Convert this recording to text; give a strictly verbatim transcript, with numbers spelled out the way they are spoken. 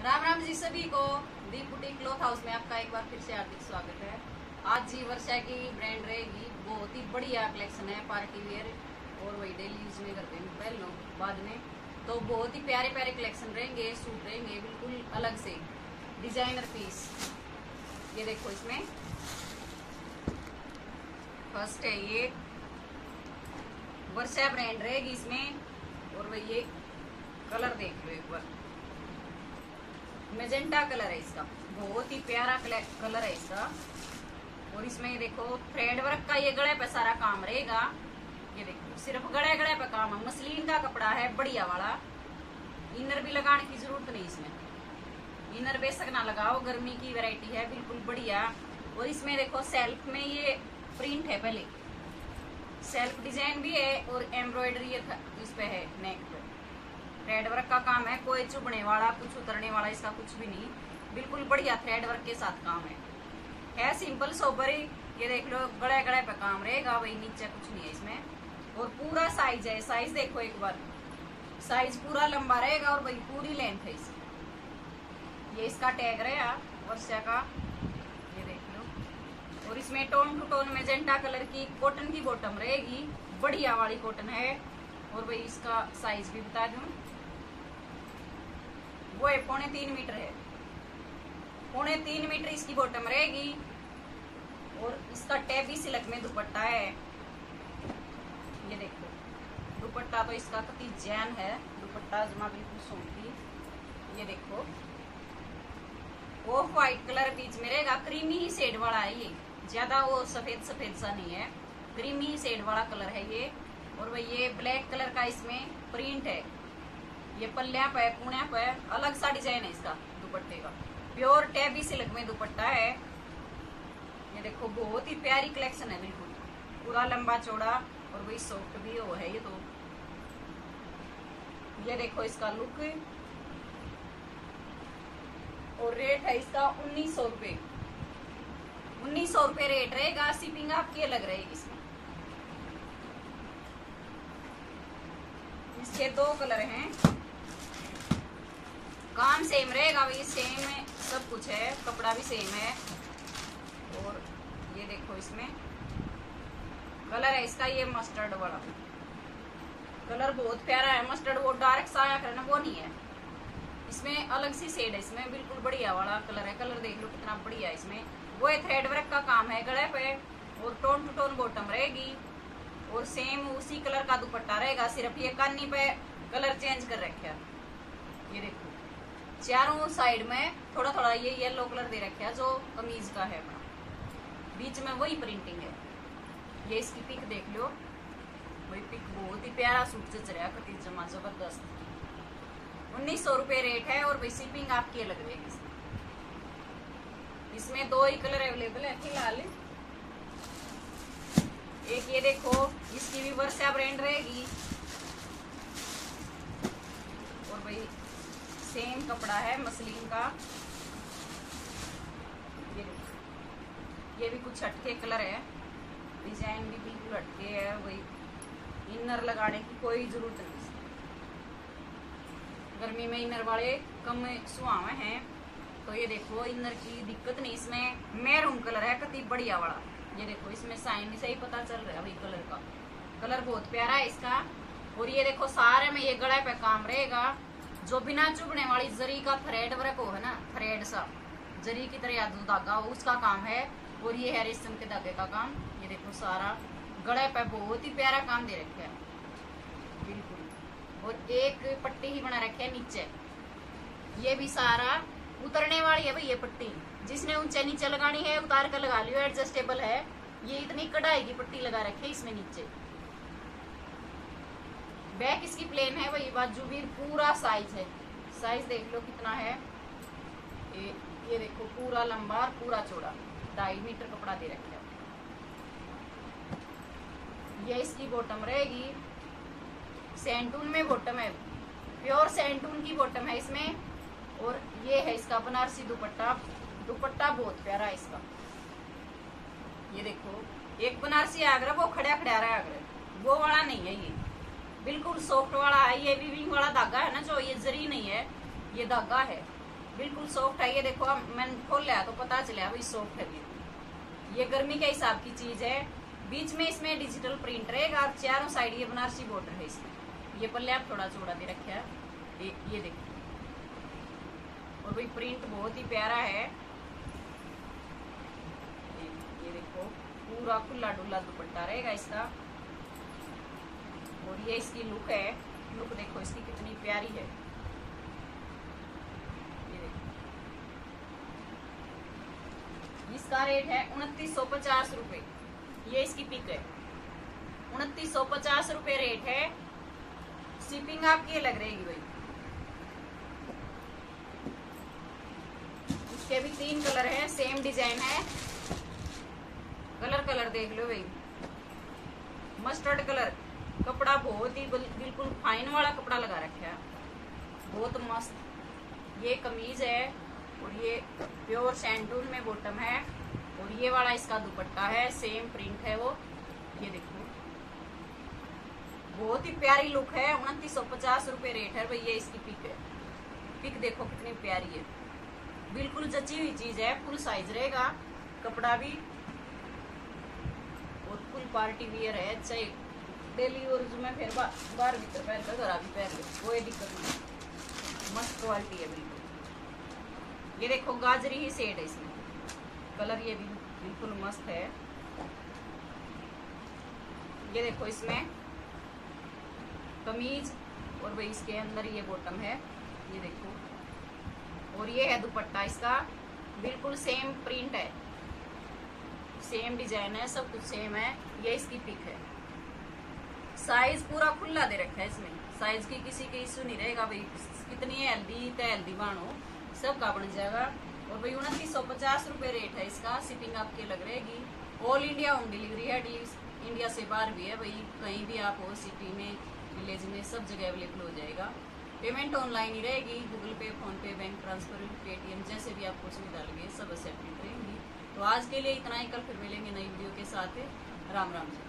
राम राम जी सभी को। दीप boutique cloth house में आपका एक बार फिर से हार्दिक स्वागत है। आज जी वर्षा की ब्रांड रहेगी, बहुत ही बढ़िया कलेक्शन है, पार्टी वेयर और वही डेली यूज में करते हैं पहन लो बाद में, तो बहुत ही प्यारे प्यारे कलेक्शन रहेंगे, सूट रहेंगे बिल्कुल अलग से डिजाइनर पीस। ये देखो इसमें फर्स्ट है ये वर्षा ब्रांड रहेगी इसमें, और वही ये कलर देख लो एक बार, मेजेंटा कलर है इसका, बहुत ही प्यारा कलर है इसका। और इसमें ये देखो थ्रेड वर्क का ये गले पे सारा काम रहेगा। ये देखो सिर्फ गले गले पे काम है, मसलिन का कपड़ा है बढ़िया वाला। इनर भी लगाने की जरूरत नहीं इसमें, इनर बेशक ना लगाओ, गर्मी की वैरायटी है बिल्कुल बढ़िया। और इसमें देखो सेल्फ में ये प्रिंट है, पहले सेल्फ डिजाइन भी है और एम्ब्रॉयडरी इस पे है नेक पे। थ्रेड वर्क का काम है, कोई चुभने वाला कुछ उतरने वाला इसका कुछ भी नहीं, बिल्कुल बढ़िया थ्रेड वर्क के साथ काम है है सिंपल सोबर ही। ये देख लो गड़े गड़े पे काम रहेगा, वही नीचे कुछ नहीं है इसमें। और पूरा साइज है, साइज देखो एक बार, साइज पूरा लंबा रहेगा और वही पूरी लेंथ है इसकी। ये इसका टैग रहेगा वर्षा का, ये देख लो। और इसमें tone two tone magenta colour की कॉटन की बॉटम रहेगी, बढ़िया वाली कॉटन है। और वही इसका साइज भी बता दूं, वो है पौने तीन मीटर है, पौने तीन मीटर इसकी बॉटम रहेगी। और इसका टैबी सिल्क में दुपट्टा है, ये देखो दुपट्टा तो इसका कति जैन है, दुपट्टा जमा बिल्कुल सोती। ये देखो ऑफ व्हाइट कलर बीच में रहेगा, क्रीमी ही शेड वाला है ये, ज्यादा वो सफेद सफेद सा नहीं है, क्रीमी ही शेड वाला कलर है ये। और वही ये ब्लैक कलर का इसमें प्रिंट है, ये पल्लिया पे पुण्या पे अलग सा डिजाइन है इसका दुपट्टे का, प्योर टैबी सिल्क में दुपट्टा है। ये देखो बहुत ही प्यारी कलेक्शन है, बिल्कुल पूरा लंबा चौड़ा और वही सॉफ्ट भी हो है ये तो। ये देखो इसका लुक, और रेट है इसका उन्नीस सौ रुपये उन्नीस सौ रुपये रेट रहेगा, शिपिंग आपकी अलग रहेगी इसमें। इसके दो कलर हैं, काम सेम रहेगा, वही सेम है, सब कुछ है, कपड़ा भी सेम है। और ये देखो इसमें कलर है इसका ये मस्टर्ड वाला कलर, बहुत प्यारा है मस्टर्ड, वो डार्क सा आया करना वो नहीं है, इसमें अलग सी शेड है, इसमें बिल्कुल बढ़िया वाला कलर है। कलर देख लो कितना बढ़िया है इसमें, वो है थ्रेड वर्क का काम है गले पे, और टोन टू टोन बॉटम रहेगी, और सेम उसी कलर का दुपट्टा रहेगा, सिर्फ ये कानी पे कलर चेंज कर रखा है। ये देखो चारों साइड में थोड़ा थोड़ा ये येलो कलर दे रखा है जो कमीज का है अपना, बीच में वही प्रिंटिंग है। ये इसकी पिक देख लो, वही पिक, बहुत ही प्यारा सूट जच रहा है, कति जमा जबरदस्त। उन्नीस सौ रुपये रेट है, और वही शिपिंग आपकी अलग रहेगी। इसमें दो ही कलर अवेलेबल है फिलहाल। एक ये देखो, इसकी भी वर्षा ब्रांड रहेगी, और भाई सेम कपड़ा है मसलिन का। ये ये भी कुछ हटके कलर है, डिजाइन भी बिल्कुल हटके है, वही इनर लगाने की कोई जरूरत नहीं। गर्मी में इनर वाले कम सुहावे हैं, तो ये देखो इनर की दिक्कत नहीं। इसमें मैरून कलर है, कति बढ़िया वाला। ये देखो इसमें साइन से ही पता चल रहा है भाई कलर का, कलर बहुत प्यारा है इसका। और ये देखो सारे में ये गले पे काम रहेगा, जो बिना चुभने वाली जरी का थ्रेड वर्क हो है ना, थ्रेड सा जरी की तरह याद धागा हो उसका काम है। और ये है रेशम के धागे का काम। ये देखो सारा गले पे बहुत ही प्यारा काम दे रखा है बिल्कुल। और एक पट्टी ही बना रखी है नीचे, ये भी सारा उतरने वाली है भाई ये पट्टी, जिसने ऊंचे नीचे लगानी है उतार कर लगा लियो, एडजस्टेबल है। ये इतनी कढ़ाई की पट्टी लगा रखी है इसमें नीचे। बैक इसकी प्लेन है, वही बाजू भी पूरा साइज है, साइज देख लो कितना है। ये, ये देखो पूरा लंबा और पूरा चौड़ा, ढाई मीटर कपड़ा दे रखा है। ये इसकी बॉटम रहेगी, सैंटून में बॉटम है, प्योर सैंटून की बॉटम है इसमें। और ये है इसका बनारसी दुपट्टा, दुपट्टा बहुत प्यारा है इसका। ये देखो एक बनारसी आगरा वो खड़ा खड़ा रहा है, वो वाला नहीं है, ये बिल्कुल सॉफ्ट वाला है। ये वीविंग वाला धागा है ना, जो ये जरी नहीं है, ये धागा है, बिल्कुल सॉफ्ट है। ये देखो मैंने खोल लिया तो पता चला भाई सॉफ्ट है। ये गर्मी के हिसाब की चीज है। बीच में इसमें डिजिटल प्रिंट रहेगा और चारों साइड ये बनारसी बॉर्डर है इसमें। ये पल्ले आप थोड़ा चौड़ा दे रखा है। ये, ये देखो, और भाई प्रिंट बहुत ही प्यारा है। ये, ये देखो पूरा खुला डुल्ला दुपट्टा रहेगा इसका। और ये इसकी लुक है। लुक देखो इसकी कितनी प्यारी है। ये देखो इसका रेट है उनतीस सौ पचास रुपए। ये इसकी पिक है, उनतीस सौ पचास रुपए रेट है। शिपिंग आपकी अलग रहेगी भाई। इसके भी तीन कलर है, सेम डिजाइन है। कलर कलर देख लो भाई। मस्टर्ड कलर, कपड़ा बहुत ही बिल्कुल फाइन वाला कपड़ा लगा रखा है, बहुत मस्त। ये कमीज है और ये प्योर सैंडून में बॉटम है। और ये वाला इसका दुपट्टा है, सेम प्रिंट है वो। ये देखो बहुत ही प्यारी लुक है। उनतीस सौ पचास रुपए रेट है भाई। ये इसकी पिक है। पिक देखो कितनी प्यारी है, बिल्कुल जची हुई चीज है। फुल साइज रहेगा कपड़ा भी और फुल पार्टी वियर है। अच्छा डेली यूज में फिर बाहर भीतर पहन कर घर भी पहन लो, कोई दिक्कत नहीं। मस्त क्वालिटी है बिल्कुल। ये देखो गाजरी ही शेड है इसमें, कलर ये भी बिल्कुल मस्त है। ये देखो इसमें कमीज और भाई इसके अंदर ये बॉटम है। ये देखो और ये है दुपट्टा इसका, बिल्कुल सेम प्रिंट है, सेम डिजाइन है, सब कुछ सेम है। ये इसकी पिक है। साइज पूरा खुला दे रखा है इसमें, साइज की किसी के इश्यू नहीं रहेगा भाई। कितनी हेल्दी तो हेल्दी बानो सब का बन जाएगा। और भाई उनतीस सौ पचास रुपए रेट है इसका। शिपिंग आपकी अलग रहेगी। ऑल इंडिया होम डिलीवरी है, इंडिया से बाहर भी है भाई। कहीं भी आप हो, सिटी में, विलेज में, सब जगह अवेलेबल हो जाएगा। पेमेंट ऑनलाइन ही रहेगी, गूगल पे, फोन पे, बैंक ट्रांसफर, पेटीएम, जैसे भी आपको सुविधा लगे सब एक्सेप्ट करेंगी। तो आज के लिए इतना ही, कल फिर मिलेंगे नई वीडियो के साथ। राम राम जी।